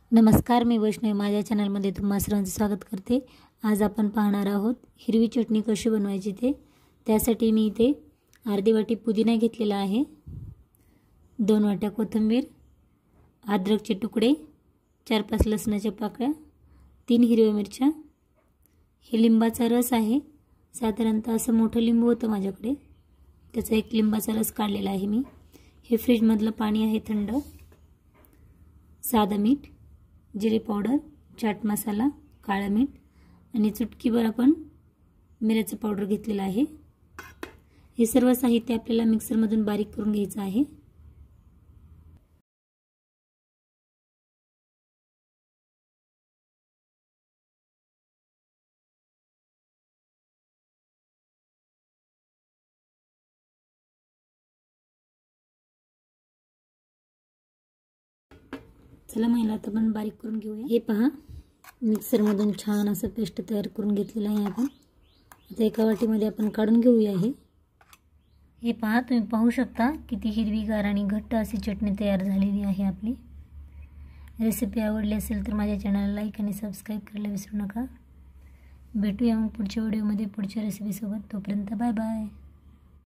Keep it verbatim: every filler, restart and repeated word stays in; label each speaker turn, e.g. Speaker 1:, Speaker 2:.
Speaker 1: नमस्कार, मी वैष्णवी माझ्या चॅनलमध्ये तुम्हा सर्वांचं स्वागत करते। आज आपण पाहणार आहोत हिरवी चटणी कशी बनवायची ते। त्यासाठी मी इथे अर्धी वाटी पुदिना घेतलेला आहे, दोन वाट्या कोथिंबीर, अद्रकचे तुकडे, चार पाच लसणाच्या पाकळ्या, तीन हिरव्या मिरच्या, हे लिंबाचा रस आहे। साधारणतः असं मोठं लिंबू होतं माझ्याकडे, त्याचा एक लिंबाचा रस काढलेला आहे मी। हे फ्रीज मधलं पाणी आहे थंड, साधा मीठ, जिरे पावडर, चाट मसाला, काळा मीठ आणि चुटकीभर आपण मिरची पावडर घेतलेला आहे। हे सर्व साहित्य आपल्याला मिक्सर मधून बारीक करून घ्यायचं आहे। चला महिला आता आपण बारीक करून घेऊया। हे पहा, मिक्सर मधून छान असं पेस्ट तयार करून घेतलेलं आहे आपण। आता एका वाटीमध्ये आपण काढून घेऊया। हे हे पहा, तुम्ही पाहू शकता किती हिरवीगार आणि घट्ट अशी चटणी तयार झालेली आहे आपली। रेसिपी आवडली असेल तर माझ्या चॅनलला लाईक आणि सबस्क्राइब करायला विसरू नका। भेटूया मग पुढच्या व्हिडिओमध्ये पुढच्या रेसिपी सोबत। तोपर्यंत बाय बाय।